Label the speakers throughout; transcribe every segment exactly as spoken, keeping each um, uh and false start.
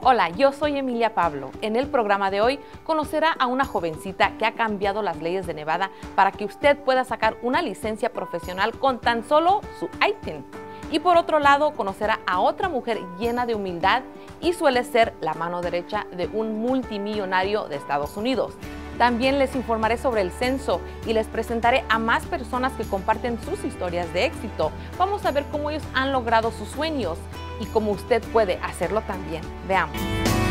Speaker 1: Hola, yo soy Emilia Pablo. En el programa de hoy conocerá a una jovencita que ha cambiado las leyes de Nevada para que usted pueda sacar una licencia profesional con tan solo su I T I N. Y por otro lado, conocerá a otra mujer llena de humildad y suele ser la mano derecha de un multimillonario de Estados Unidos. También les informaré sobre el censo y les presentaré a más personas que comparten sus historias de éxito. Vamos a ver cómo ellos han logrado sus sueños y cómo usted puede hacerlo también. Veamos.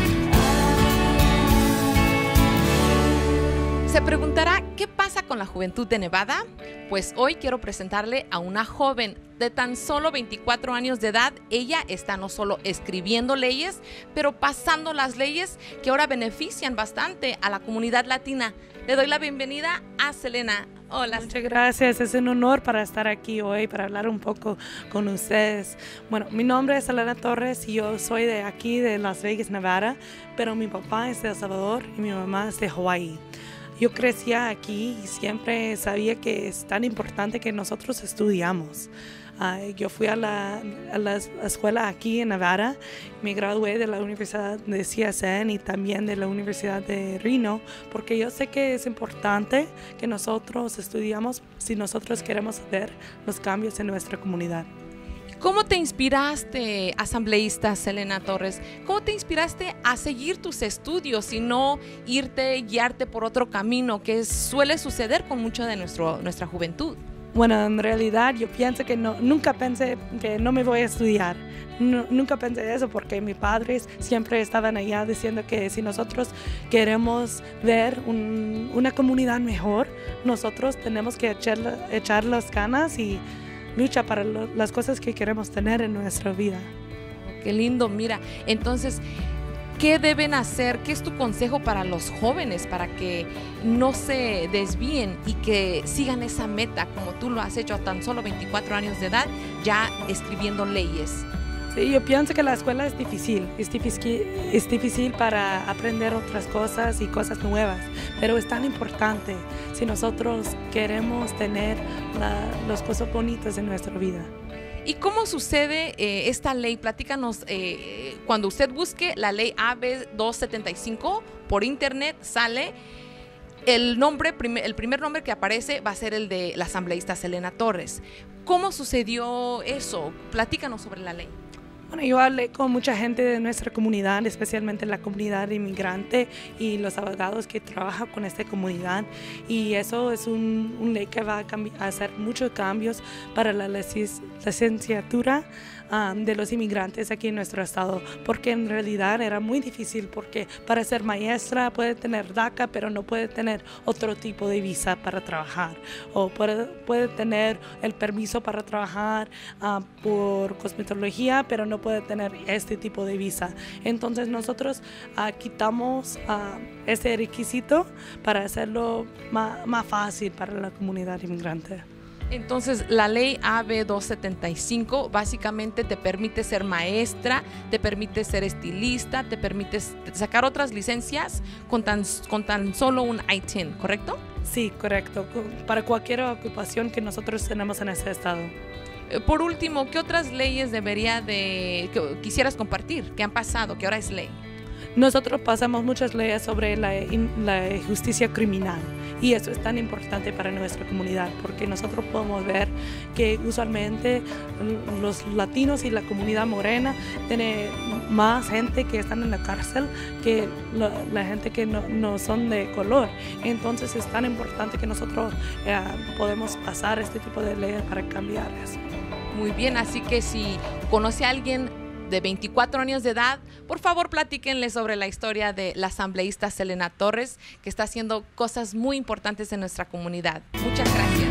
Speaker 1: ¿Se preguntará qué pasa con la juventud de Nevada? Pues hoy quiero presentarle a una joven de tan solo veinticuatro años de edad. Ella está no solo escribiendo leyes, pero pasando las leyes que ahora benefician bastante a la comunidad latina. Le doy la bienvenida a Selena. Hola.
Speaker 2: Muchas gracias, es un honor para estar aquí hoy, para hablar un poco con ustedes. Bueno, mi nombre es Selena Torres y yo soy de aquí, de Las Vegas, Nevada, pero mi papá es de El Salvador y mi mamá es de Hawaii. Yo crecí aquí y siempre sabía que es tan importante que nosotros estudiamos. Uh, yo fui a la, a la escuela aquí en Nevada, me gradué de la Universidad de C S N y también de la Universidad de Reno, porque yo sé que es importante que nosotros estudiamos si nosotros queremos ver los cambios en nuestra comunidad.
Speaker 1: ¿Cómo te inspiraste, asambleísta Selena Torres? ¿Cómo te inspiraste a seguir tus estudios y no irte, guiarte por otro camino que suele suceder con mucha de nuestro, nuestra juventud?
Speaker 2: Bueno, en realidad yo pienso que no, nunca pensé que no me voy a estudiar. No, nunca pensé eso porque mis padres siempre estaban allá diciendo que si nosotros queremos ver un, una comunidad mejor, nosotros tenemos que echar, echar las ganas y lucha para lo, las cosas que queremos tener en nuestra vida.
Speaker 1: Qué lindo, mira, entonces, ¿qué deben hacer? ¿Qué es tu consejo para los jóvenes para que no se desvíen y que sigan esa meta como tú lo has hecho a tan solo veinticuatro años de edad, ya escribiendo leyes?
Speaker 2: Sí, yo pienso que la escuela es difícil, es difícil, es difícil para aprender otras cosas y cosas nuevas, pero es tan importante si nosotros queremos tener la, las cosas bonitas en nuestra vida.
Speaker 1: ¿Y cómo sucede eh, esta ley? Platícanos, eh, cuando usted busque la ley A B doscientos setenta y cinco por internet sale el nombre, el primer nombre que aparece va a ser el de la asambleísta Selena Torres. ¿Cómo sucedió eso? Platícanos sobre la ley.
Speaker 2: Bueno, yo hablé con mucha gente de nuestra comunidad, especialmente la comunidad inmigrante y los abogados que trabajan con esta comunidad, y eso es un, un ley que va a, a hacer muchos cambios para la licenciatura um, de los inmigrantes aquí en nuestro estado, porque en realidad era muy difícil, porque para ser maestra puede tener DACA, pero no puede tener otro tipo de visa para trabajar, o puede, puede tener el permiso para trabajar uh, por cosmetología, pero no puede tener este tipo de visa. Entonces nosotros uh, quitamos uh, ese requisito para hacerlo más, más fácil para la comunidad inmigrante.
Speaker 1: Entonces la ley A B doscientos setenta y cinco básicamente te permite ser maestra, te permite ser estilista, te permite sacar otras licencias con tan, con tan solo un I T I N, ¿correcto?
Speaker 2: Sí, correcto, para cualquier ocupación que nosotros tenemos en este estado.
Speaker 1: Por último, ¿qué otras leyes debería de que quisieras compartir, que han pasado, que ahora es ley?
Speaker 2: Nosotros pasamos muchas leyes sobre la, la justicia criminal, y eso es tan importante para nuestra comunidad porque nosotros podemos ver que usualmente los latinos y la comunidad morena tienen más gente que están en la cárcel que la, la gente que no, no son de color. Entonces es tan importante que nosotros eh, podemos pasar este tipo de leyes para cambiar eso.
Speaker 1: Muy bien, así que si conoce a alguien de veinticuatro años de edad, por favor platíquenle sobre la historia de la asambleísta Selena Torres, que está haciendo cosas muy importantes en nuestra comunidad. Muchas gracias.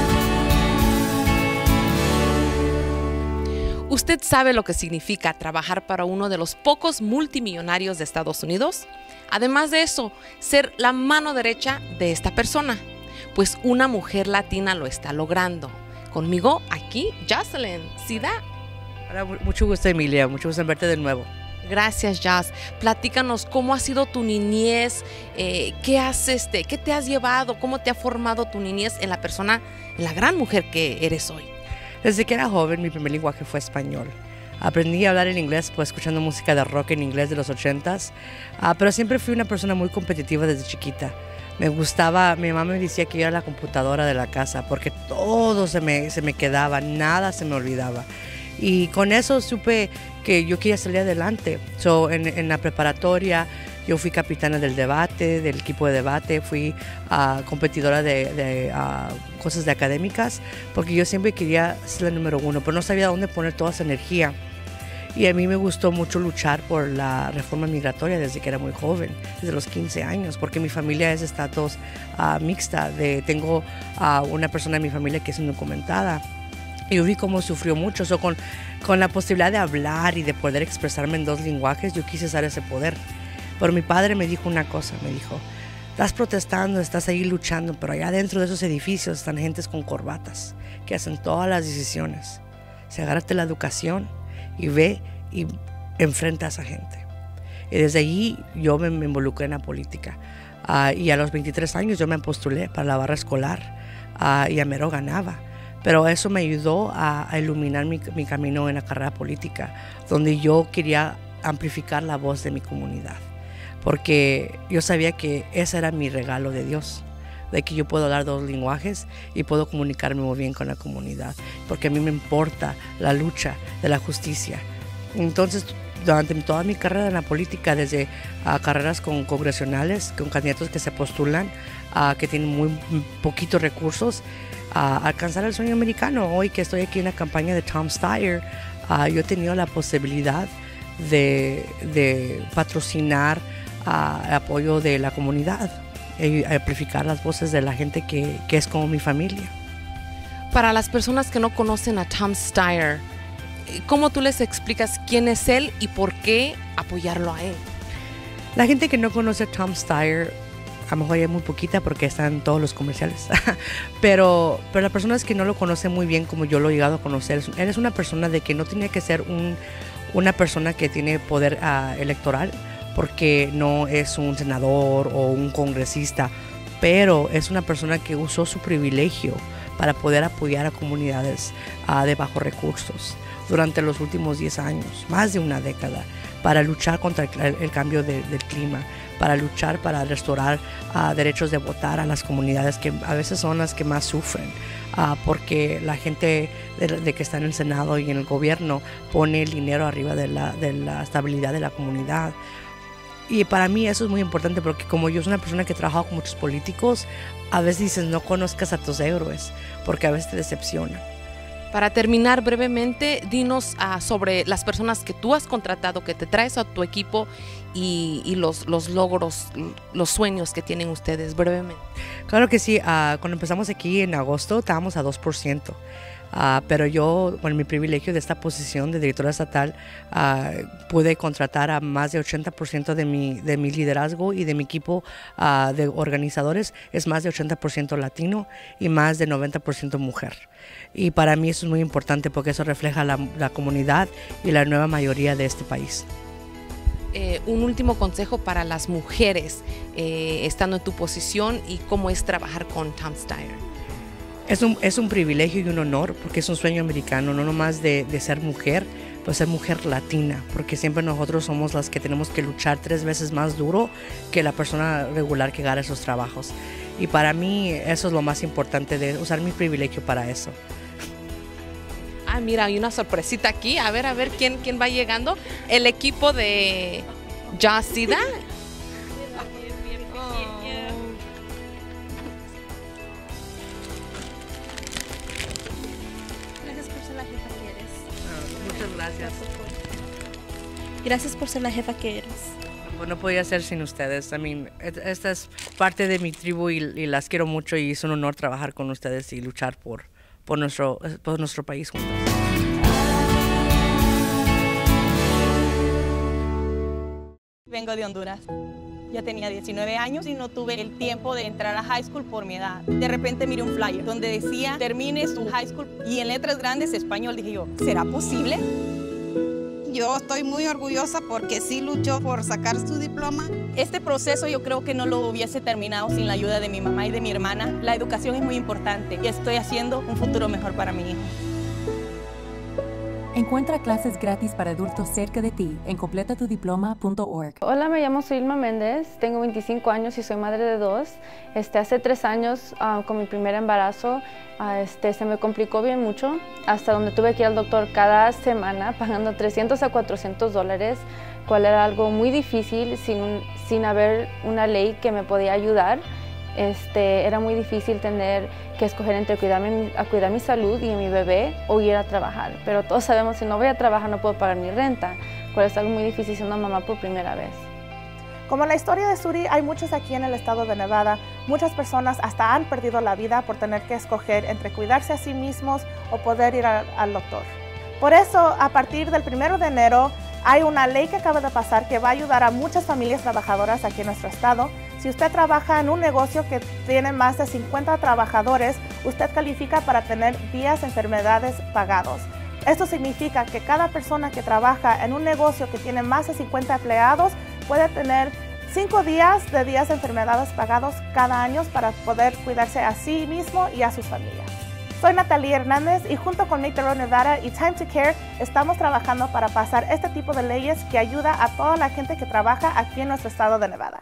Speaker 1: ¿Usted sabe lo que significa trabajar para uno de los pocos multimillonarios de Estados Unidos? Además de eso, ser la mano derecha de esta persona. Pues una mujer latina lo está logrando. Conmigo aquí, Jocelyn. ¿Sí da?
Speaker 3: Hola, mucho gusto, Emilia, mucho gusto en verte de nuevo.
Speaker 1: Gracias, Jazz. Platícanos cómo ha sido tu niñez, eh, qué has, este, qué te has llevado, cómo te ha formado tu niñez en la persona, en la gran mujer que eres hoy.
Speaker 3: Desde que era joven, mi primer lenguaje fue español. Aprendí a hablar el inglés pues escuchando música de rock en inglés de los ochentas, uh, pero siempre fui una persona muy competitiva desde chiquita. Me gustaba, mi mamá me decía que yo era la computadora de la casa porque todo se me, se me quedaba, nada se me olvidaba. Y con eso supe que yo quería salir adelante. So, en, en la preparatoria yo fui capitana del debate, del equipo de debate, fui uh, competidora de, de uh, cosas de académicas, porque yo siempre quería ser la número uno, pero no sabía dónde poner toda esa energía. Y a mí me gustó mucho luchar por la reforma migratoria desde que era muy joven, desde los quince años, porque mi familia es de estatus uh, mixta. De, tengo uh, una persona en mi familia que es indocumentada. Y yo vi cómo sufrió mucho. So, con, con la posibilidad de hablar y de poder expresarme en dos lenguajes, yo quise usar ese poder. Pero mi padre me dijo una cosa, me dijo, estás protestando, estás ahí luchando, pero allá dentro de esos edificios están gentes con corbatas que hacen todas las decisiones. Se agárrate la educación y ve y enfrenta a esa gente. Y desde allí yo me, me involucré en la política. Uh, y a los veintitrés años yo me postulé para la barra escolar uh, y a mero ganaba. Pero eso me ayudó a, a iluminar mi, mi camino en la carrera política, donde yo quería amplificar la voz de mi comunidad. Porque yo sabía que ese era mi regalo de Dios, de que yo puedo hablar dos lenguajes y puedo comunicarme muy bien con la comunidad, porque a mí me importa la lucha de la justicia. Entonces, durante toda mi carrera en la política, desde uh, carreras con congresionales, con candidatos que se postulan, uh, que tienen muy poquitos recursos, uh, alcanzar el sueño americano. Hoy que estoy aquí en la campaña de Tom Steyer, uh, yo he tenido la posibilidad de, de patrocinar uh, el apoyo de la comunidad y amplificar las voces de la gente que, que es como mi familia.
Speaker 1: Para las personas que no conocen a Tom Steyer, ¿cómo tú les explicas quién es él y por qué apoyarlo a él?
Speaker 3: La gente que no conoce a Tom Steyer, a lo mejor hay muy poquita porque están todos los comerciales, pero, pero las personas que no lo conocen muy bien como yo lo he llegado a conocer, él es una persona de que no tenía que ser un, una persona que tiene poder uh, electoral, porque no es un senador o un congresista, pero es una persona que usó su privilegio para poder apoyar a comunidades uh, de bajos recursos durante los últimos diez años, más de una década, para luchar contra el, el cambio de, del clima, para luchar para restaurar uh, derechos de votar a las comunidades que a veces son las que más sufren, uh, porque la gente de, de que está en el Senado y en el gobierno pone el dinero arriba de la, de la estabilidad de la comunidad. Y para mí eso es muy importante porque como yo soy una persona que he trabajado con muchos políticos, a veces dices no conozcas a tus héroes porque a veces te decepcionan.
Speaker 1: Para terminar brevemente, dinos uh, sobre las personas que tú has contratado, que te traes a tu equipo y, y los, los logros, los sueños que tienen ustedes, brevemente.
Speaker 3: Claro que sí, uh, cuando empezamos aquí en agosto estábamos a dos por ciento. Uh, pero yo, con mi privilegio de esta posición de directora estatal, uh, pude contratar a más de ochenta por ciento de mi, de mi liderazgo y de mi equipo uh, de organizadores. Es más de ochenta por ciento latino y más de noventa por ciento mujer. Y para mí eso es muy importante porque eso refleja la, la comunidad y la nueva mayoría de este país.
Speaker 1: Eh, un último consejo para las mujeres eh, estando en tu posición y cómo es trabajar con Tom Steyer.
Speaker 3: Es un, es un privilegio y un honor porque es un sueño americano, no nomás de, de ser mujer, pues ser mujer latina, porque siempre nosotros somos las que tenemos que luchar tres veces más duro que la persona regular que gana esos trabajos. Y para mí eso es lo más importante, de usar mi privilegio para eso.
Speaker 1: Ah, mira, hay una sorpresita aquí. A ver, a ver quién, quién va llegando. El equipo de Yacida.
Speaker 3: Gracias.
Speaker 4: Gracias por ser la jefa que eres.
Speaker 3: Pues no podía ser sin ustedes. I mean, esta es parte de mi tribu y, y las quiero mucho y es un honor trabajar con ustedes y luchar por, por, nuestro, por nuestro país juntos.
Speaker 5: Vengo de Honduras. Ya tenía diecinueve años y no tuve el tiempo de entrar a high school por mi edad. De repente miré un flyer donde decía, termine su high school, y en letras grandes español. Dije yo, ¿será posible?
Speaker 6: Yo estoy muy orgullosa porque sí luchó por sacar su diploma.
Speaker 5: Este proceso yo creo que no lo hubiese terminado sin la ayuda de mi mamá y de mi hermana. La educación es muy importante y estoy haciendo un futuro mejor para mi hijo.
Speaker 7: Encuentra clases gratis para adultos cerca de ti en completa tu diploma punto org.
Speaker 8: Hola, me llamo Zulma Méndez, tengo veinticinco años y soy madre de dos. Este, hace tres años, uh, con mi primer embarazo, uh, este, se me complicó bien mucho, hasta donde tuve que ir al doctor cada semana pagando trescientos a cuatrocientos dólares, cual era algo muy difícil sin, un, sin haber una ley que me podía ayudar. Este, era muy difícil tener que escoger entre cuidarme, a cuidar mi salud y a mi bebé o ir a trabajar. Pero todos sabemos que si no voy a trabajar no puedo pagar mi renta, cual es algo muy difícil siendo mamá por primera vez.
Speaker 9: Como en la historia de Suri, hay muchos aquí en el estado de Nevada. Muchas personas hasta han perdido la vida por tener que escoger entre cuidarse a sí mismos o poder ir a, al doctor. Por eso, a partir del primero de enero, hay una ley que acaba de pasar que va a ayudar a muchas familias trabajadoras aquí en nuestro estado. Si usted trabaja en un negocio que tiene más de cincuenta trabajadores, usted califica para tener días de enfermedades pagados. Esto significa que cada persona que trabaja en un negocio que tiene más de cincuenta empleados puede tener cinco días de días de enfermedades pagados cada año para poder cuidarse a sí mismo y a sus familias. Soy Natalie Hernández y junto con Make the Road Nevada y Time to Care estamos trabajando para pasar este tipo de leyes que ayuda a toda la gente que trabaja aquí en nuestro estado de Nevada.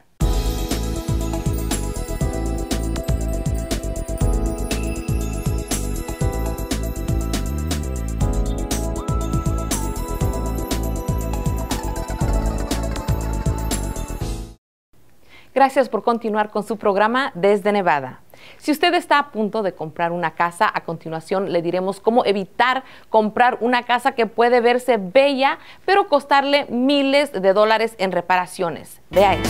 Speaker 1: Gracias por continuar con su programa Desde Nevada. Si usted está a punto de comprar una casa, a continuación le diremos cómo evitar comprar una casa que puede verse bella, pero costarle miles de dólares en reparaciones. Vea esto.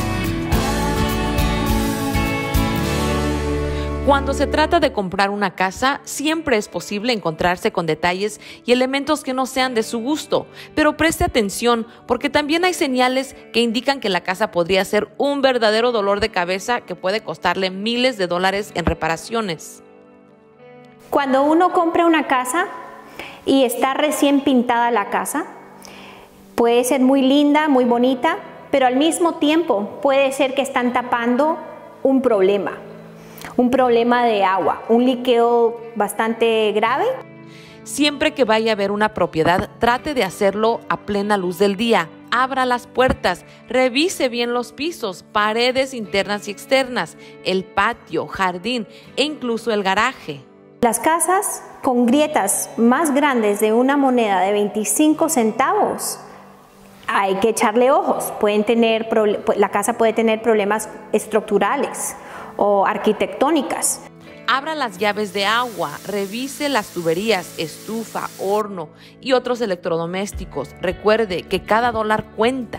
Speaker 1: Cuando se trata de comprar una casa, siempre es posible encontrarse con detalles y elementos que no sean de su gusto, pero preste atención porque también hay señales que indican que la casa podría ser un verdadero dolor de cabeza que puede costarle miles de dólares en reparaciones.
Speaker 10: Cuando uno compra una casa y está recién pintada la casa, puede ser muy linda, muy bonita, pero al mismo tiempo puede ser que están tapando un problema. Un problema de agua, un liqueo bastante grave.
Speaker 1: Siempre que vaya a ver una propiedad, trate de hacerlo a plena luz del día. Abra las puertas, revise bien los pisos, paredes internas y externas, el patio, jardín e incluso el garaje.
Speaker 10: Las casas con grietas más grandes de una moneda de veinticinco centavos, hay que echarle ojos. Pueden tener, la casa puede tener problemas estructurales o arquitectónicas.
Speaker 1: Abra las llaves de agua, revise las tuberías, estufa, horno y otros electrodomésticos. Recuerde que cada dólar cuenta.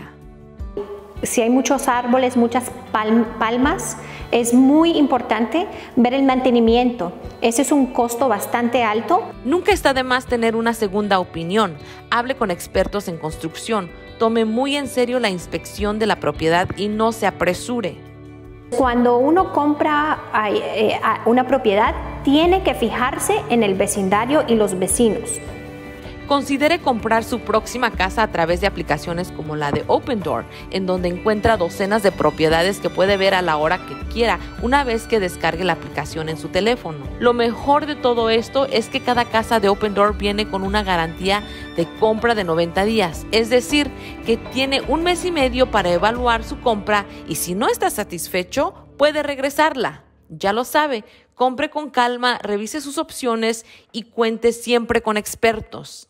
Speaker 10: Si hay muchos árboles, muchas palm palmas, es muy importante ver el mantenimiento. Ese es un costo bastante alto.
Speaker 1: Nunca está de más tener una segunda opinión. Hable con expertos en construcción. Tome muy en serio la inspección de la propiedad y no se apresure.
Speaker 10: Cuando uno compra una propiedad, tiene que fijarse en el vecindario y los vecinos.
Speaker 1: Considere comprar su próxima casa a través de aplicaciones como la de Opendoor, en donde encuentra docenas de propiedades que puede ver a la hora que quiera una vez que descargue la aplicación en su teléfono. Lo mejor de todo esto es que cada casa de Opendoor viene con una garantía de compra de noventa días, es decir, que tiene un mes y medio para evaluar su compra y si no está satisfecho, puede regresarla. Ya lo sabe, compre con calma, revise sus opciones y cuente siempre con expertos.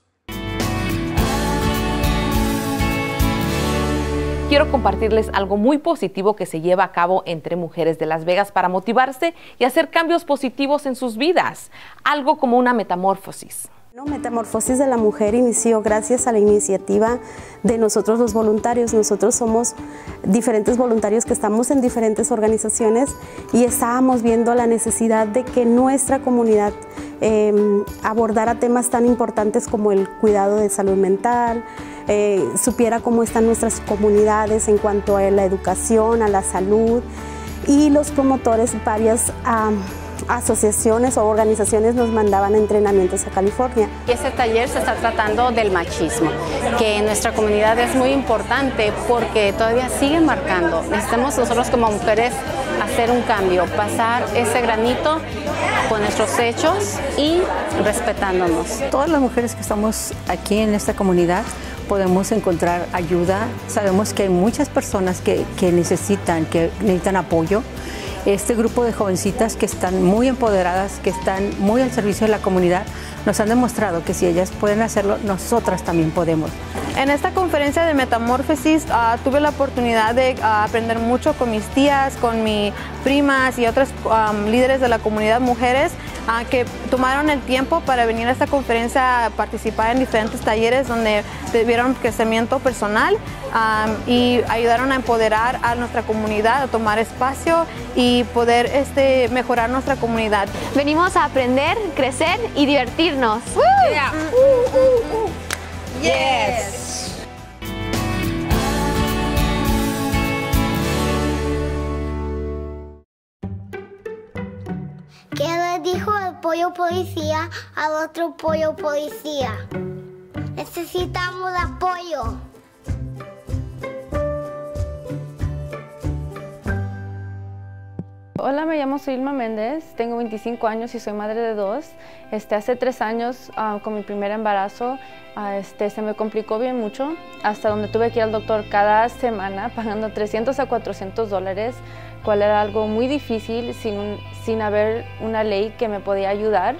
Speaker 1: Quiero compartirles algo muy positivo que se lleva a cabo entre mujeres de Las Vegas para motivarse y hacer cambios positivos en sus vidas, algo como una metamorfosis.
Speaker 11: Metamorfosis de la Mujer inició gracias a la iniciativa de nosotros los voluntarios. Nosotros somos diferentes voluntarios que estamos en diferentes organizaciones y estábamos viendo la necesidad de que nuestra comunidad eh, abordara temas tan importantes como el cuidado de salud mental, eh, supiera cómo están nuestras comunidades en cuanto a la educación, a la salud, y los promotores, varias um, asociaciones o organizaciones nos mandaban entrenamientos a California.
Speaker 12: Este taller se está tratando del machismo, que en nuestra comunidad es muy importante porque todavía sigue marcando. Necesitamos nosotros como mujeres hacer un cambio, pasar ese granito con nuestros hechos y respetándonos.
Speaker 13: Todas las mujeres que estamos aquí en esta comunidad podemos encontrar ayuda. Sabemos que hay muchas personas que, que necesitan, que necesitan apoyo. Este grupo de jovencitas que están muy empoderadas, que están muy al servicio de la comunidad, nos han demostrado que si ellas pueden hacerlo, nosotras también podemos.
Speaker 8: En esta conferencia de Metamorfosis uh, tuve la oportunidad de uh, aprender mucho con mis tías, con mis primas y otras um, líderes de la comunidad, mujeres, uh, que tomaron el tiempo para venir a esta conferencia a participar en diferentes talleres donde tuvieron crecimiento personal um, y ayudaron a empoderar a nuestra comunidad, a tomar espacio y poder este, mejorar nuestra comunidad.
Speaker 14: Venimos a aprender, crecer y divertirnos.
Speaker 1: Yeah. Uh, uh, uh. Yes.
Speaker 15: ¿Qué le dijo el pollo policía al otro pollo policía? Necesitamos apoyo.
Speaker 8: Hola, me llamo Ilma Méndez, tengo veinticinco años y soy madre de dos. Este, hace tres años, uh, con mi primer embarazo, uh, este, se me complicó bien mucho, hasta donde tuve que ir al doctor cada semana, pagando trescientos a cuatrocientos dólares, cual era algo muy difícil sin, sin haber una ley que me podía ayudar.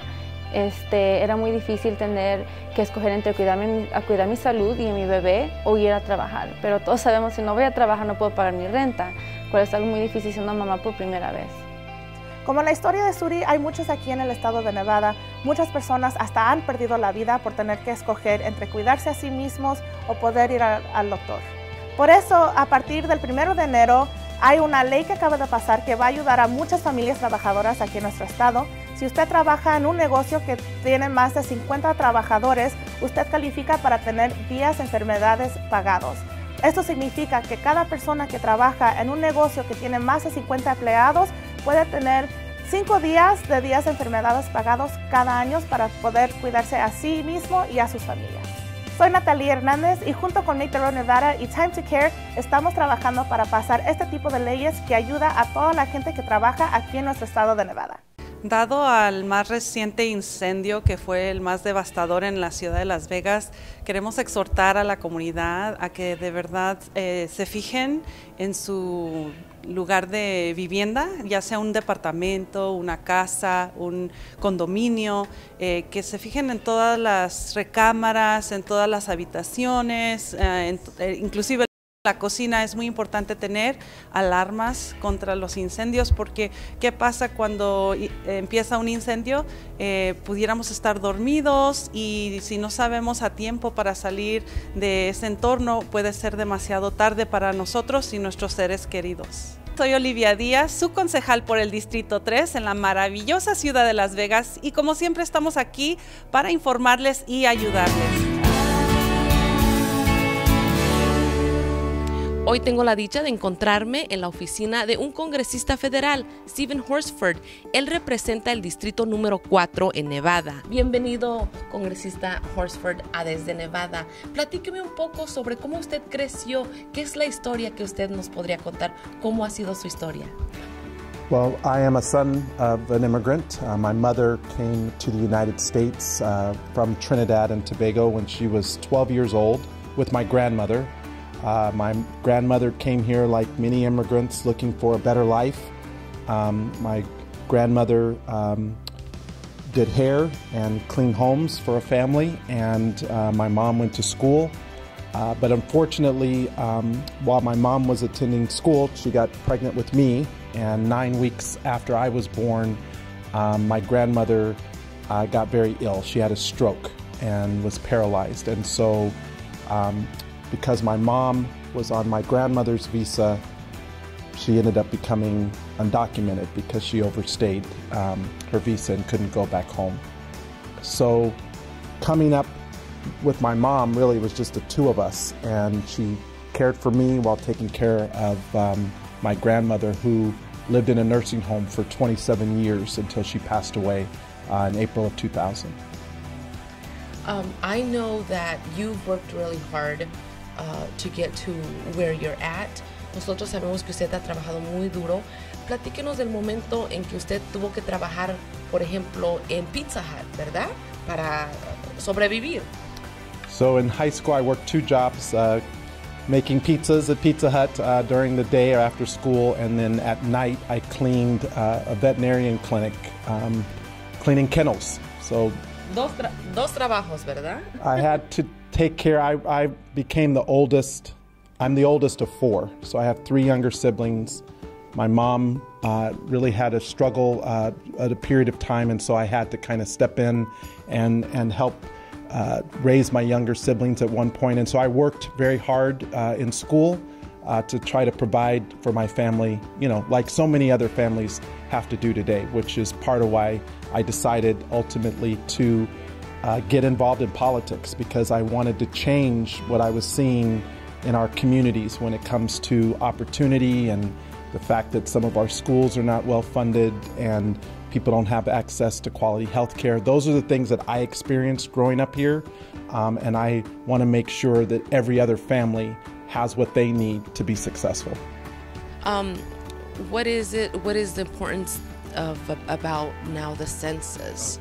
Speaker 8: Este, era muy difícil tener que escoger entre cuidarme, a cuidar mi salud y a mi bebé o ir a trabajar. Pero todos sabemos que si no voy a trabajar no puedo pagar mi renta, cual es algo muy difícil siendo mamá por primera vez.
Speaker 9: Como la historia de Suri, hay muchos aquí en el estado de Nevada. Muchas personas hasta han perdido la vida por tener que escoger entre cuidarse a sí mismos o poder ir a, al doctor. Por eso, a partir del primero de enero, hay una ley que acaba de pasar que va a ayudar a muchas familias trabajadoras aquí en nuestro estado. Si usted trabaja en un negocio que tiene más de cincuenta trabajadores, usted califica para tener días de enfermedades pagados. Esto significa que cada persona que trabaja en un negocio que tiene más de cincuenta empleados puede tener cinco días de días de enfermedades pagados cada año para poder cuidarse a sí mismo y a sus familias. Soy Natalia Hernández y junto con Make the Road Nevada y Time to Care estamos trabajando para pasar este tipo de leyes que ayuda a toda la gente que trabaja aquí en nuestro estado de Nevada.
Speaker 16: Dado al más reciente incendio que fue el más devastador en la ciudad de Las Vegas, queremos exhortar a la comunidad a que de verdad eh, se fijen en su lugar de vivienda, ya sea un departamento, una casa, un condominio, eh, que se fijen en todas las recámaras, en todas las habitaciones, eh, en, eh, inclusive la cocina. Es muy importante tener alarmas contra los incendios, porque ¿qué pasa cuando empieza un incendio? Eh, pudiéramos estar dormidos y si no sabemos a tiempo para salir de ese entorno, puede ser demasiado tarde para nosotros y nuestros seres queridos. Soy Olivia Díaz, su concejal por el Distrito tres en la maravillosa ciudad de Las Vegas, y como siempre estamos aquí para informarles y ayudarles.
Speaker 1: Hoy tengo la dicha de encontrarme en la oficina de un congresista federal, Stephen Horsford. Él representa el distrito número cuatro en Nevada. Bienvenido, congresista Horsford, a Desde Nevada. Platíqueme un poco sobre cómo usted creció, qué es la historia que usted nos podría contar, cómo ha sido su historia.
Speaker 17: Well, I am a son of an immigrant. Uh, my mother came to the United States uh, from Trinidad and Tobago when she was twelve years old with my grandmother. Uh, my grandmother came here like many immigrants looking for a better life. Um, my grandmother um, did hair and cleaned homes for a family, and uh, my mom went to school. Uh, but unfortunately, um, while my mom was attending school, she got pregnant with me, and nine weeks after I was born, um, my grandmother uh, got very ill. She had a stroke and was paralyzed, and so um, because my mom was on my grandmother's visa, she ended up becoming undocumented because she overstayed um, her visa and couldn't go back home. So coming up with my mom really was just the two of us, and she cared for me while taking care of um, my grandmother, who lived in a nursing home for twenty-seven years until she passed away uh, in April of two thousand.
Speaker 1: Um, I know that you've worked really hard Uh, to get to where you're at, nosotros sabemos que usted ha trabajado muy duro. Platíquenos del momento en que usted tuvo que trabajar, por ejemplo, en Pizza Hut, ¿verdad? Para sobrevivir.
Speaker 17: So in high school I worked two jobs, uh, making pizzas at Pizza Hut uh, during the day or after school, and then at night I cleaned uh, a veterinarian clinic, um, cleaning kennels. So
Speaker 1: Dos, tra dos trabajos, ¿verdad?
Speaker 17: I had to take care, I, I became the oldest, I'm the oldest of four, so I have three younger siblings. My mom uh, really had a struggle uh, at a period of time, and so I had to kind of step in and, and help uh, raise my younger siblings at one point. And so I worked very hard uh, in school uh, to try to provide for my family, you know, like so many other families have to do today, which is part of why I decided ultimately to uh, get involved in politics, because I wanted to change what I was seeing in our communities when it comes to opportunity and the fact that some of our schools are not well funded and people don't have access to quality health care. Those are the things that I experienced growing up here, um, and I want to make sure that every other family has what they need to be successful.
Speaker 1: Um, what is it? What is the importance of about now the census?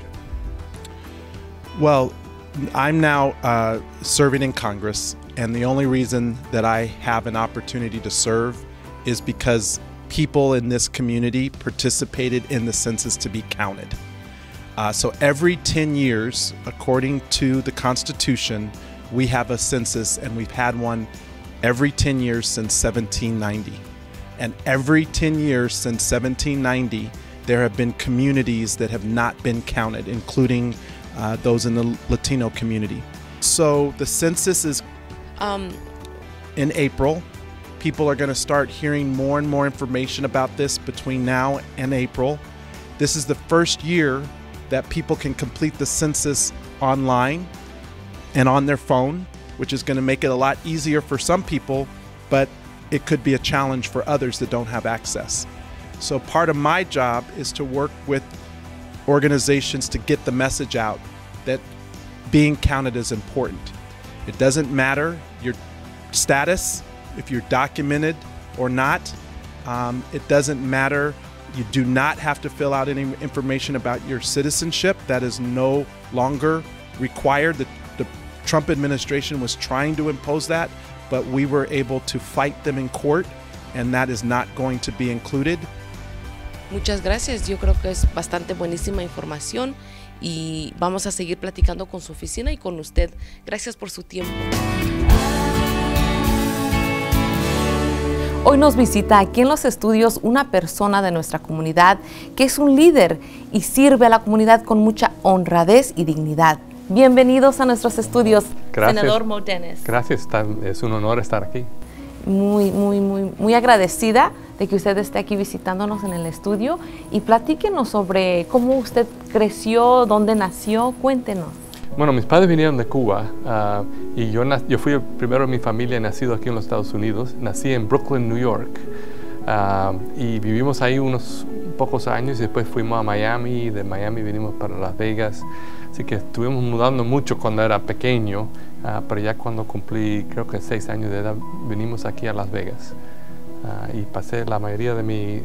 Speaker 17: Well, I'm now uh, serving in Congress, and the only reason that I have an opportunity to serve is because people in this community participated in the census to be counted. Uh, so every ten years, according to the Constitution, we have a census, and we've had one every ten years since seventeen ninety. And every ten years since seventeen ninety, there have been communities that have not been counted, including uh, those in the Latino community. So the census is um, in April. People are going to start hearing more and more information about this between now and April. This is the first year that people can complete the census online and on their phone, which is going to make it a lot easier for some people, but it could be a challenge for others that don't have access. So part of my job is to work with organizations to get the message out that being counted is important. It doesn't matter your status, if you're documented or not. Um, it doesn't matter. You do not have to fill out any information about your citizenship. That is no longer required. The, the Trump administration was trying to impose that, but we were able to fight them in court, and that is not going to be included.
Speaker 1: Muchas gracias. Yo creo que es bastante buenísima información y vamos a seguir platicando con su oficina y con usted. Gracias por su tiempo. Hoy nos visita aquí en los estudios una persona de nuestra comunidad que es un líder y sirve a la comunidad con mucha honradez y dignidad. Bienvenidos a nuestros estudios,
Speaker 18: Gracias.
Speaker 1: Senador Mo Dennis.
Speaker 18: Gracias, es un honor estar aquí.
Speaker 1: Muy, muy, muy, muy agradecida de que usted esté aquí visitándonos en el estudio y platíquenos sobre cómo usted creció, dónde nació, cuéntenos.
Speaker 18: Bueno, mis padres vinieron de Cuba uh, y yo, yo fui el primero en mi familia nacido aquí en los Estados Unidos. Nací en Brooklyn, New York, uh, y vivimos ahí unos pocos años y después fuimos a Miami y de Miami vinimos para Las Vegas. Así que estuvimos mudando mucho cuando era pequeño, uh, pero ya cuando cumplí creo que seis años de edad vinimos aquí a Las Vegas uh, y pasé la mayoría de mi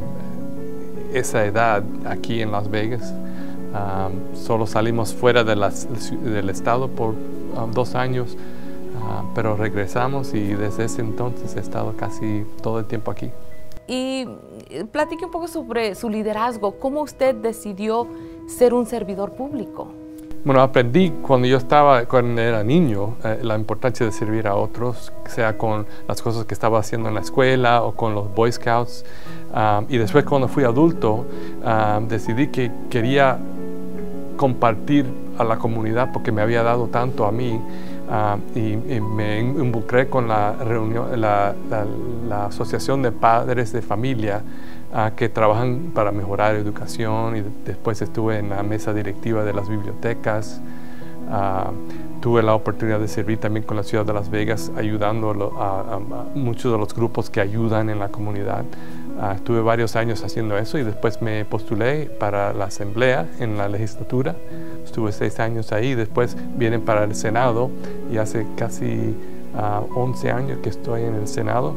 Speaker 18: uh, esa edad aquí en Las Vegas. Um, solo salimos fuera de las, del estado por um, dos años, uh, pero regresamos y desde ese entonces he estado casi todo el tiempo aquí.
Speaker 1: Y platique un poco sobre su liderazgo. ¿Cómo usted decidió ser un servidor público?
Speaker 18: Bueno, aprendí cuando yo estaba, cuando era niño, eh, la importancia de servir a otros, sea con las cosas que estaba haciendo en la escuela o con los Boy Scouts. Um, y después cuando fui adulto, um, decidí que quería compartir a la comunidad porque me había dado tanto a mí, uh, y, y me involucré con la, reunión, la, la, la Asociación de Padres de Familia uh, que trabajan para mejorar educación, y después estuve en la mesa directiva de las bibliotecas. Uh, tuve la oportunidad de servir también con la ciudad de Las Vegas, ayudando a, a, a muchos de los grupos que ayudan en la comunidad. Uh, estuve varios años haciendo eso y después me postulé para la asamblea en la legislatura. Estuve seis años ahí, después vine para el Senado y hace casi uh, once años que estoy en el Senado.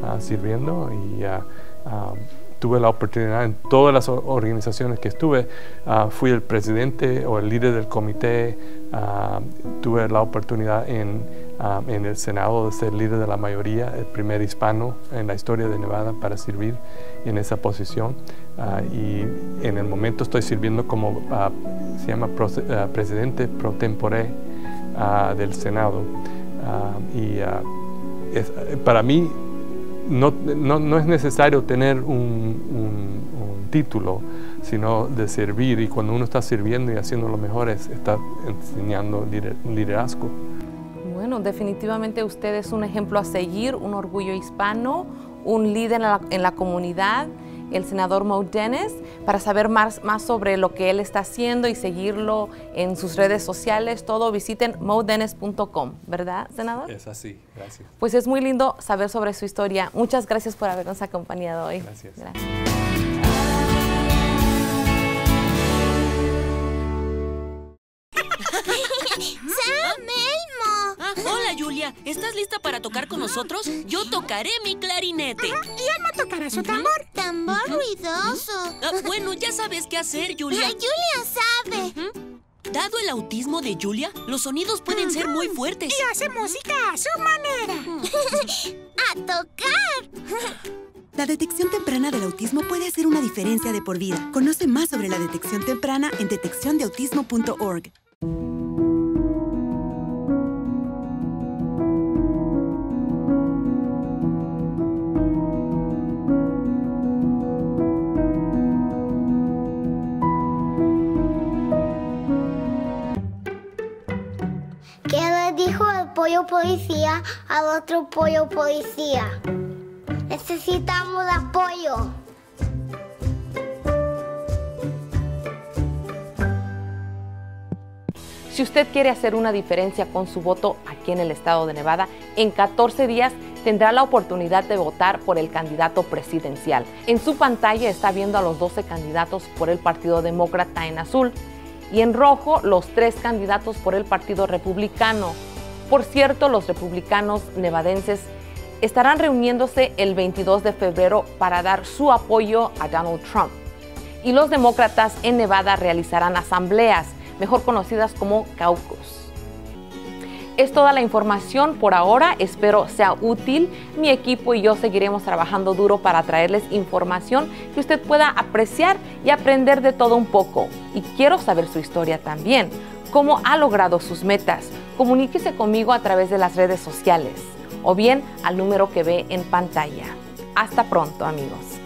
Speaker 18: uh, sirviendo y uh, um, tuve la oportunidad en todas las organizaciones que estuve, uh, fui el presidente o el líder del comité, uh, tuve la oportunidad en, uh, en el Senado de ser líder de la mayoría, el primer hispano en la historia de Nevada para servir en esa posición, uh, y en el momento estoy sirviendo como, uh, se llama pro, uh, presidente pro tempore uh, del Senado, uh, y uh, es, para mí No, no, no es necesario tener un, un, un título, sino de servir, y cuando uno está sirviendo y haciendo lo mejor es, está enseñando liderazgo.
Speaker 1: Bueno, definitivamente usted es un ejemplo a seguir, un orgullo hispano, un líder en la, en la comunidad, el senador Mo Dennis. Para saber más, más sobre lo que él está haciendo y seguirlo en sus redes sociales, todo, visiten mo dennis punto com, ¿verdad, senador?
Speaker 18: Es así, gracias.
Speaker 1: Pues es muy lindo saber sobre su historia. Muchas gracias por habernos acompañado hoy.
Speaker 18: Gracias.
Speaker 1: Gracias.
Speaker 19: ¡Sam, Elmo! Ah, hola, Julia. ¿Estás lista para tocar con nosotros? Yo tocaré mi clarinete.
Speaker 20: Y Elmo tocará su tambor.
Speaker 19: Tambor ruidoso. Ah, bueno, ya sabes qué hacer, Julia.
Speaker 15: Julia sabe.
Speaker 19: Dado el autismo de Julia, los sonidos pueden ser muy fuertes.
Speaker 20: Y hace música a su manera.
Speaker 15: ¡A tocar!
Speaker 21: La detección temprana del autismo puede hacer una diferencia de por vida. Conoce más sobre la detección temprana en detección de autismo punto org.
Speaker 15: ¿Qué le dijo el pollo policía al otro pollo policía? Necesitamos apoyo.
Speaker 1: Si usted quiere hacer una diferencia con su voto aquí en el estado de Nevada, en catorce días tendrá la oportunidad de votar por el candidato presidencial. En su pantalla está viendo a los doce candidatos por el Partido Demócrata en azul y en rojo los tres candidatos por el Partido Republicano. Por cierto, los republicanos nevadenses estarán reuniéndose el veintidós de febrero para dar su apoyo a Donald Trump. Y los demócratas en Nevada realizarán asambleas, mejor conocidas como caucus. Es toda la información por ahora, espero sea útil. Mi equipo y yo seguiremos trabajando duro para traerles información que usted pueda apreciar y aprender de todo un poco. Y quiero saber su historia también, cómo ha logrado sus metas. Comuníquese conmigo a través de las redes sociales o bien al número que ve en pantalla. Hasta pronto, amigos.